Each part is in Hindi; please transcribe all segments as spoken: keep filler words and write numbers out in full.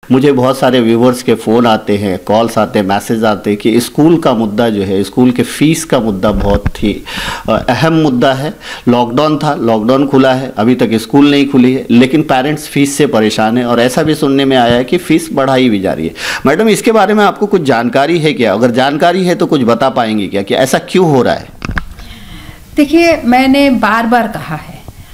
मुझे बहुत सारे व्यूवर्स के फ़ोन आते हैं, कॉल्स आते हैं, मैसेज आते हैं कि स्कूल का मुद्दा जो है, स्कूल के फ़ीस का मुद्दा बहुत ही अहम मुद्दा है। लॉकडाउन था, लॉकडाउन खुला है, अभी तक स्कूल नहीं खुली है, लेकिन पेरेंट्स फ़ीस से परेशान हैं और ऐसा भी सुनने में आया है कि फ़ीस बढ़ाई भी जा रही है। मैडम, इसके बारे में आपको कुछ जानकारी है क्या? अगर जानकारी है तो कुछ बता पाएंगी क्या कि ऐसा क्यों हो रहा है? देखिए, मैंने बार बार कहा है,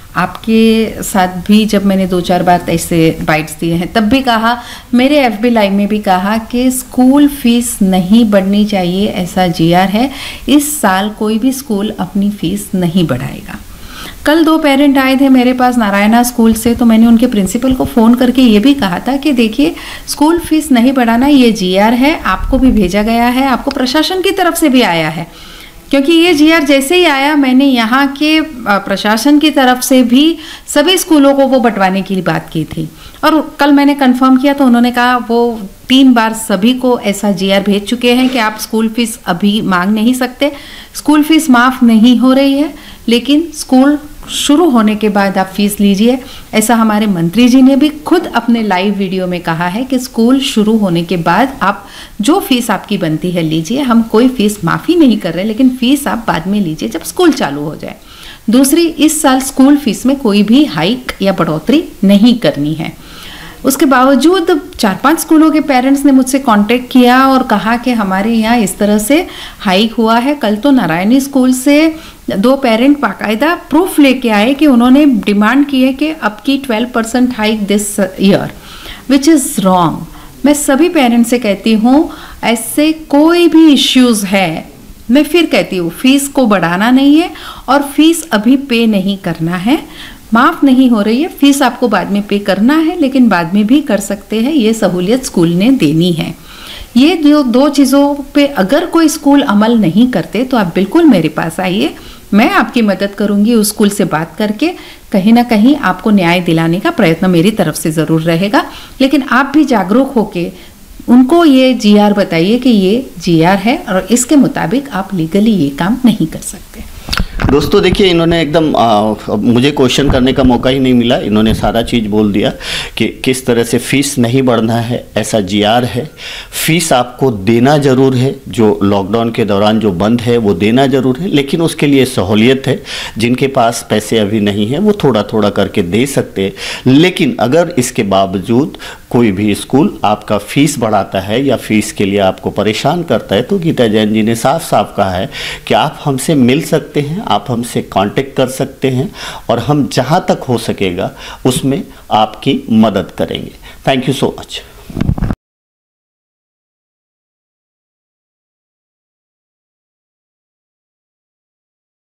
आपके साथ भी जब मैंने दो चार बार ऐसे बाइट्स दिए हैं तब भी कहा, मेरे एफबी लाइव में भी कहा कि स्कूल फीस नहीं बढ़नी चाहिए, ऐसा जीआर है। इस साल कोई भी स्कूल अपनी फीस नहीं बढ़ाएगा। कल दो पेरेंट आए थे मेरे पास नारायणा स्कूल से, तो मैंने उनके प्रिंसिपल को फ़ोन करके ये भी कहा था कि देखिए, स्कूल फीस नहीं बढ़ाना, ये जीआर है, आपको भी भेजा गया है, आपको प्रशासन की तरफ से भी आया है। क्योंकि ये जीआर जैसे ही आया, मैंने यहाँ के प्रशासन की तरफ से भी सभी स्कूलों को वो बंटवाने की बात की थी और कल मैंने कंफर्म किया तो उन्होंने कहा वो तीन बार सभी को ऐसा जीआर भेज चुके हैं कि आप स्कूल फीस अभी मांग नहीं सकते, स्कूल फीस माफ़ नहीं हो रही है, लेकिन स्कूल शुरू होने के बाद आप फीस लीजिए। ऐसा हमारे मंत्री जी ने भी खुद अपने लाइव वीडियो में कहा है कि स्कूल शुरू होने के बाद आप जो फीस आपकी बनती है लीजिए, हम कोई फीस माफ़ी नहीं कर रहे, लेकिन फीस आप बाद में लीजिए जब स्कूल चालू हो जाए। दूसरी, इस साल स्कूल फीस में कोई भी हाइक या बढ़ोतरी नहीं करनी है। उसके बावजूद चार पांच स्कूलों के पेरेंट्स ने मुझसे कांटेक्ट किया और कहा कि हमारे यहाँ इस तरह से हाइक हुआ है। कल तो नारायणी स्कूल से दो पेरेंट बाकायदा प्रूफ लेके आए कि उन्होंने डिमांड की है कि अब की twelve percent hike this year, which is wrong. मैं सभी पेरेंट्स से कहती हूँ, ऐसे कोई भी इश्यूज़ है, मैं फिर कहती हूँ, फीस को बढ़ाना नहीं है और फीस अभी पे नहीं करना है। माफ़ नहीं हो रही है फीस, आपको बाद में पे करना है, लेकिन बाद में भी कर सकते हैं, ये सहूलियत स्कूल ने देनी है। ये जो दो चीज़ों पे अगर कोई स्कूल अमल नहीं करते तो आप बिल्कुल मेरे पास आइए, मैं आपकी मदद करूंगी उस स्कूल से बात करके, कहीं ना कहीं आपको न्याय दिलाने का प्रयत्न मेरी तरफ से ज़रूर रहेगा। लेकिन आप भी जागरूक होके उनको ये जीआर बताइए कि ये जीआर है और इसके मुताबिक आप लीगली ये काम नहीं कर सकते। दोस्तों देखिए, इन्होंने एकदम आ, मुझे क्वेश्चन करने का मौका ही नहीं मिला, इन्होंने सारा चीज़ बोल दिया कि किस तरह से फ़ीस नहीं बढ़ना है, ऐसा जीआर है। फ़ीस आपको देना ज़रूर है, जो लॉकडाउन के दौरान जो बंद है वो देना ज़रूर है, लेकिन उसके लिए सहूलियत है। जिनके पास पैसे अभी नहीं है वो थोड़ा थोड़ा करके दे सकते हैं। लेकिन अगर इसके बावजूद कोई भी स्कूल आपका फ़ीस बढ़ाता है या फ़ीस के लिए आपको परेशान करता है, तो गीता जैन जी ने साफ साफ कहा है कि आप हमसे मिल सकते हैं, आप हमसे कांटेक्ट कर सकते हैं और हम जहां तक हो सकेगा उसमें आपकी मदद करेंगे। Thank you so much.